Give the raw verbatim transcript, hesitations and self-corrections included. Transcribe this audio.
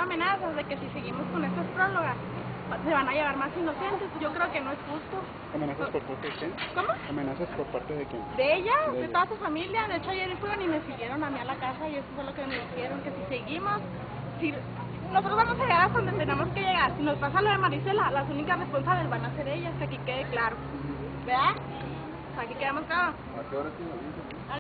amenazas de que si seguimos con estas prólogas se van a llevar más inocentes. Yo creo que no es justo. ¿Amenazas por parte de quién? ¿Cómo? ¿Amenazas por parte de quién? De ella, de, de, ella. toda su familia. De hecho, ayer fueron y me siguieron a mí a la casa y eso fue lo que me dijeron, que si seguimos, si nosotros vamos a llegar hasta donde tenemos que llegar. Si nos pasa lo de Marisela, las únicas responsables van a ser ellas, que aquí quede claro. ¿Verdad? Aquí quedamos claro. ¿A qué hora